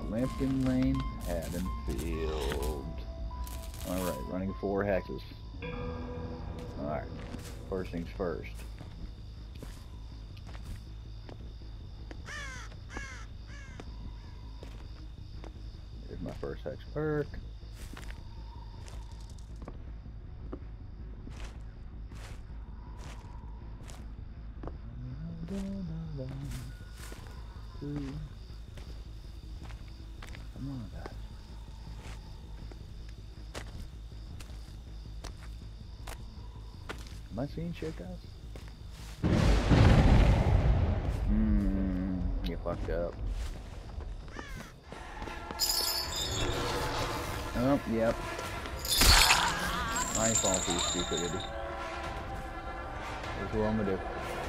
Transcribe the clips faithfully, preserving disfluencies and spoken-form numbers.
Lampkin Lane, Haddonfield. Alright, running four hexes. Alright, first things first. Here's my first hex perk. Come on, guys. Am I seeing shit, guys? Mmm, you fucked up. Oh, yep. I ain't falling for your stupidity. That's what I'm gonna do.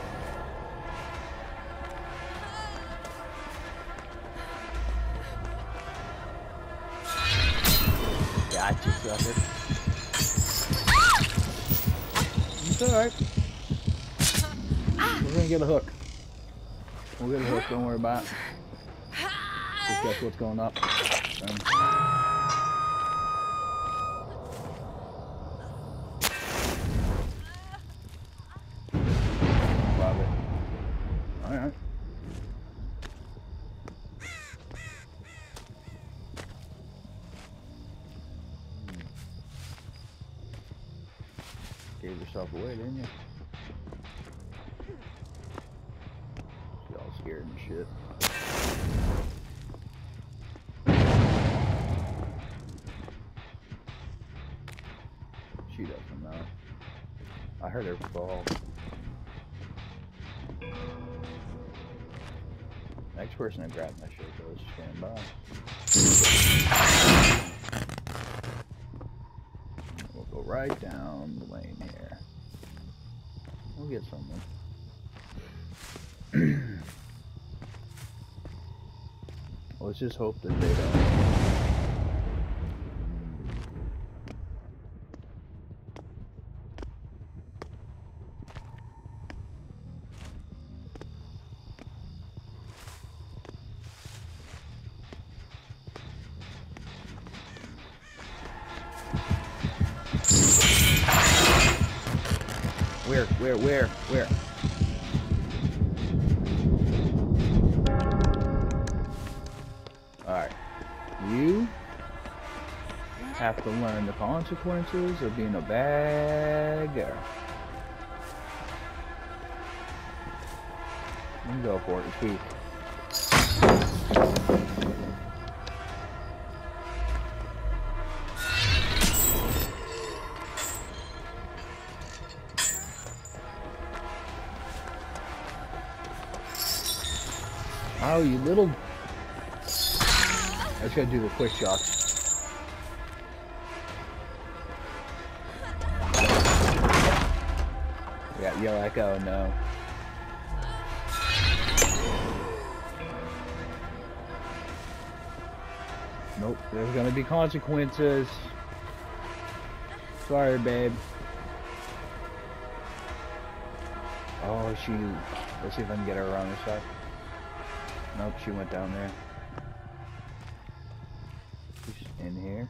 Gotcha, sucker. It's alright. We're gonna get a hook. We'll get a hook, don't worry about it. Just guess what's going up. Um, Love it. Alright. Gave yourself away, didn't you? She all scared and shit. She doesn't know. I heard her fall. Next person that grabbed my shit goes stand by. We'll go right down the lane here. We'll get someone. Let's just hope that they don't. Where, where, where, where? Alright. You have to learn the consequences of being a bagger. You can go for it, it's weak. Oh, you little... I just gotta do the quick shots. We got Yellow Echo, no. Nope, there's gonna be consequences. Sorry, babe. Oh, she... Let's see if I can get her around this side. Nope, she went down there. She's in here.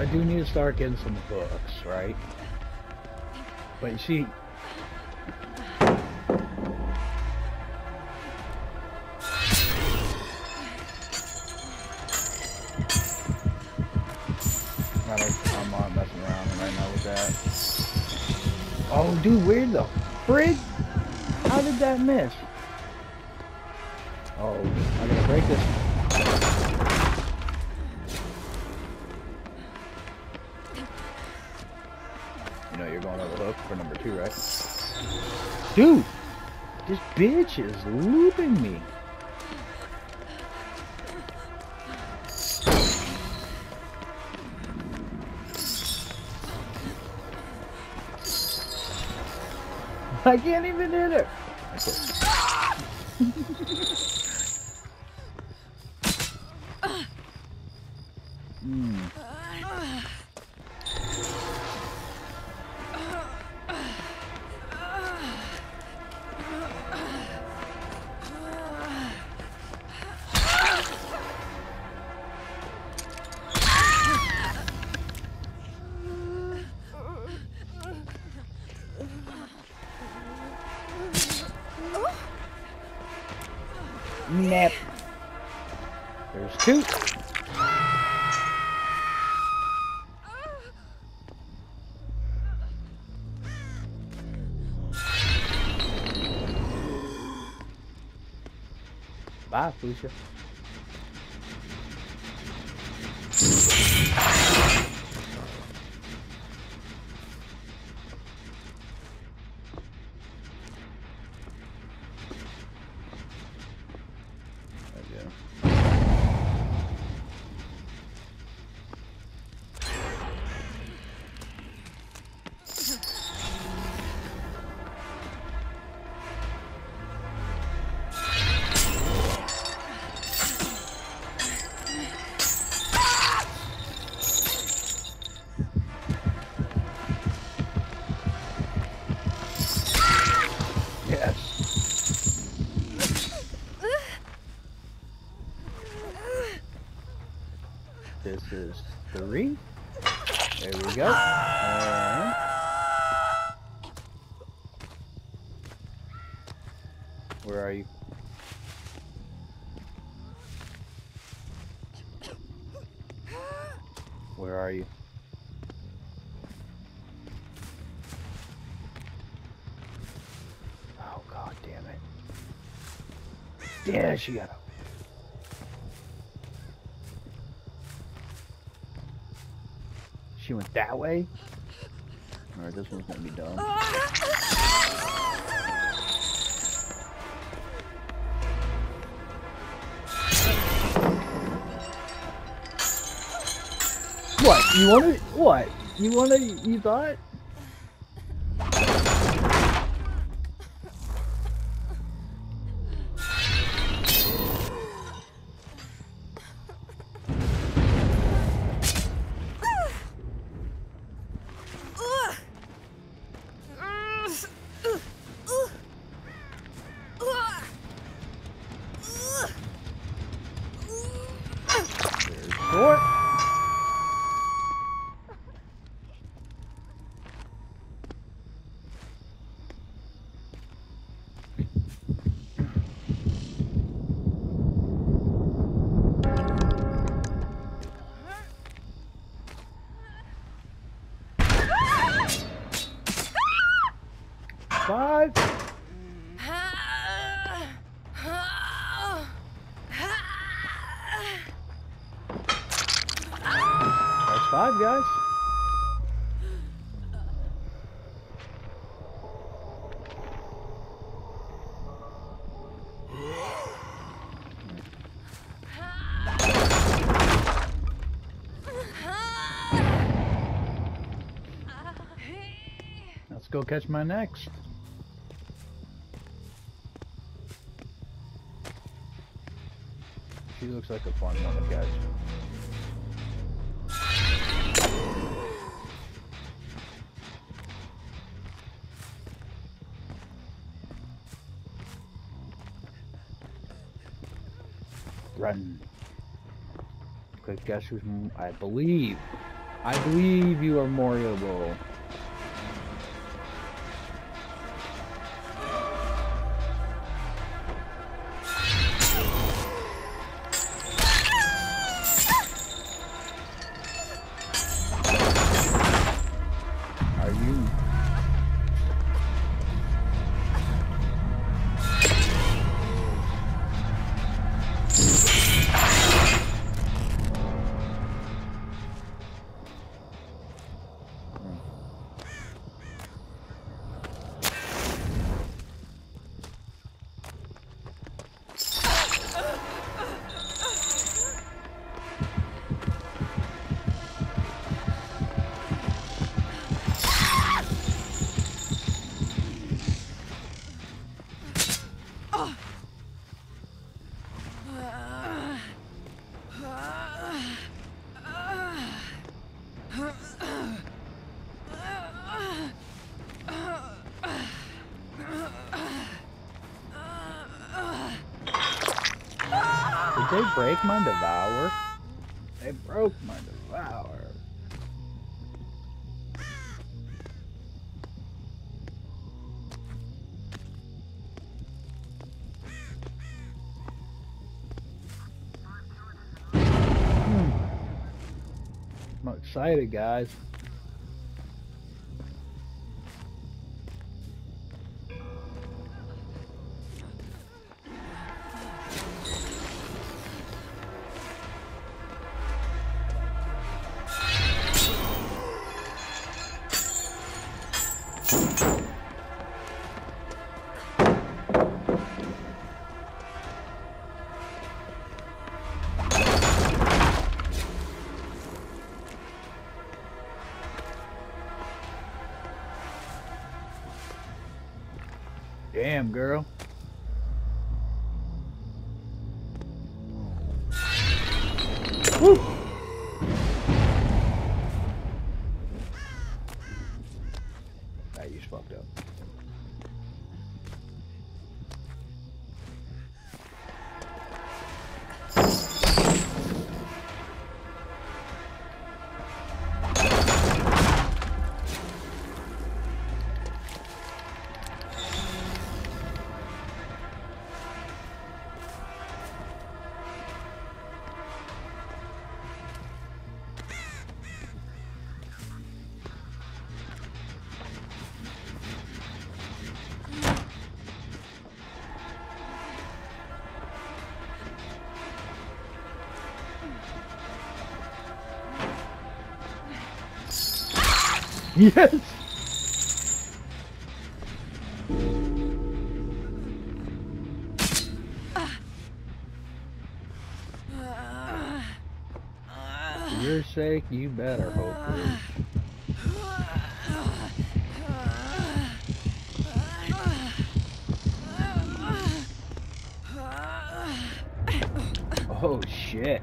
I do need to start getting some books, right? But you see, I don't, I'm not messing around right now with that. Oh, dude, where the frig? How did that miss? Oh, I gotta break this. You know you're going over the hook for number two, right? Dude, this bitch is looping me. I can't even hit her. mm. Nap. There's two. Bye, Felicia. This is three. There we go. And where are you? Where are you? Oh, god damn it. Yeah, she got up. She went that way? Alright, this one's gonna be done. What? You wanna? What? You wanna? You thought? Short. Five. That's five, guys. Let's go catch my next. She looks like a fun one to catch. Run. Quick guess who's, I believe, I believe you are Mario Bowl. Are you? Did they break my Devour? They broke my Devour. Hmm. I'm excited, guys. Damn, girl. Woo! That you fucked up. Yes! For your sake, you better hopefully. Oh shit.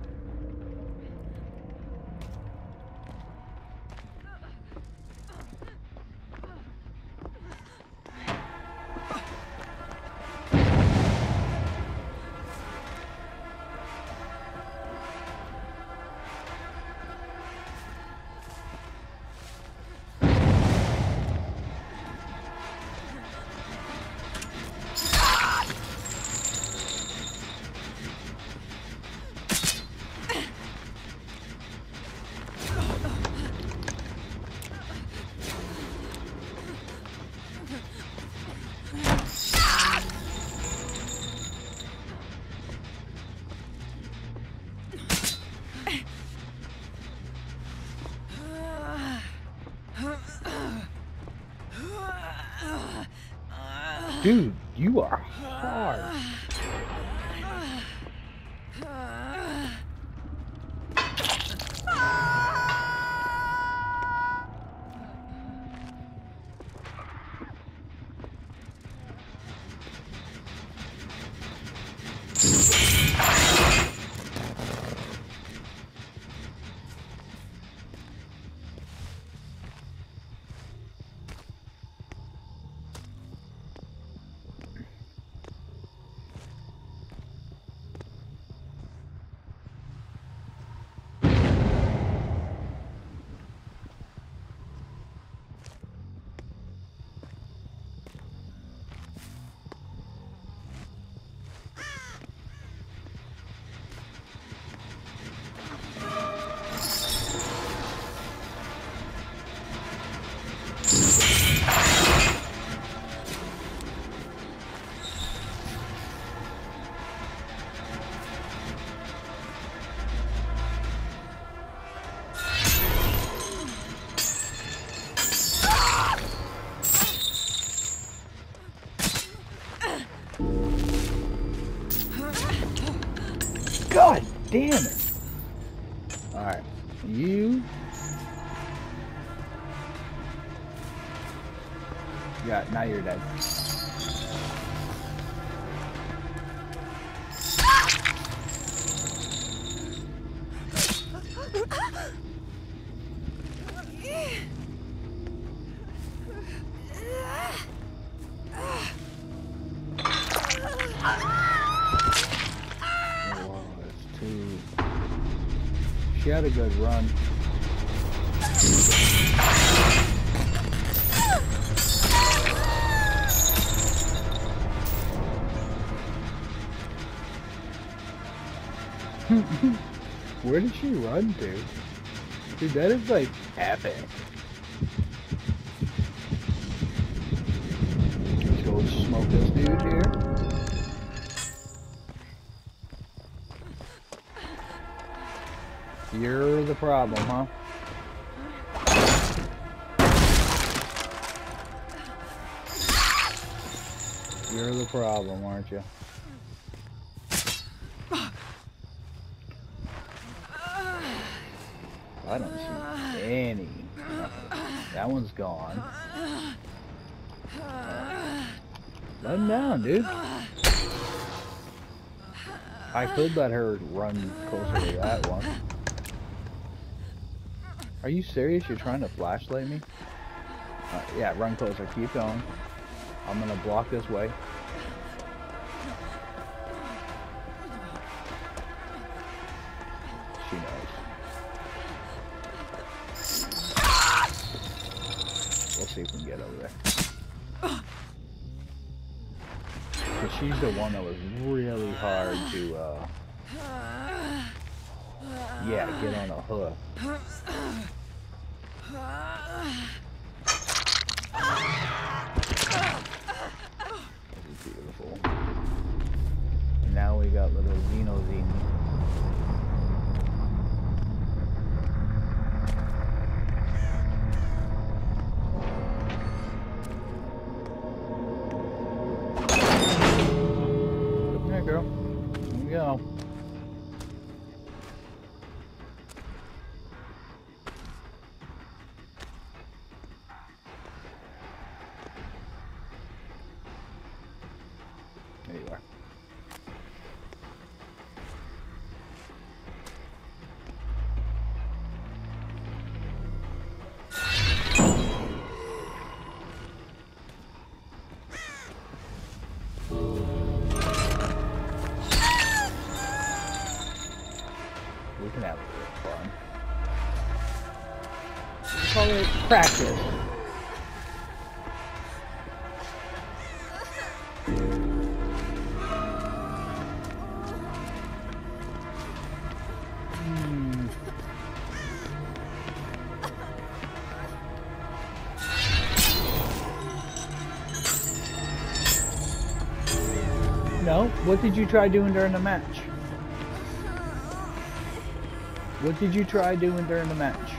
Dude, you are hard. Damn it. Alright. You. Yeah, now you're dead. She had a good run. Where did she run to? Dude, that is like epic. Let's go smoke this dude here. You're the problem, huh? You're the problem, aren't you? I don't see any. That one's gone. Let him down, dude. I could let her run closer to that one. Are you serious? You're trying to flashlight me? Uh, yeah, run closer. Keep going. I'm gonna block this way. She knows. We'll see if we can get over there. But she's the one that was really hard to, uh... yeah, get on a hook. This is beautiful. And now we got little Xenozine. There, girl. Here we go. There you are. We can have a little fun. We call it practice. No? What did you try doing during the match? What did you try doing during the match?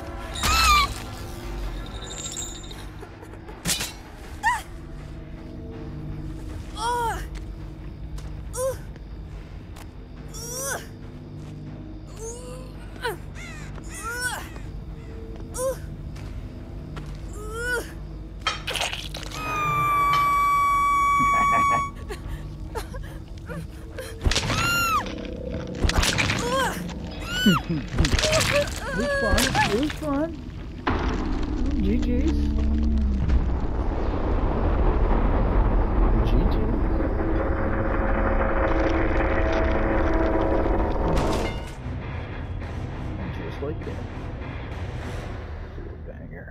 It was fun. It was fun. G G's. G G. Just like that. Banger.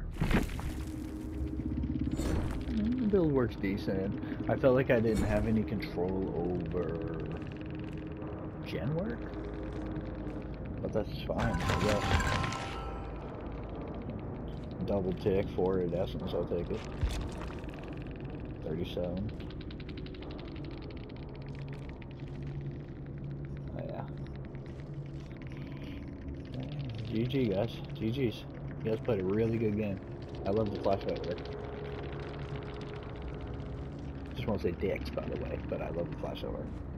The build works decent. I felt like I didn't have any control over gen work. But that's fine, I guess. Double tick for iridescence, I'll take it. thirty-seven. Oh, yeah. G G, guys. G G's. You guys played a really good game. I love the flashlight work. Just want to say dicks, by the way, but I love the flashlight work.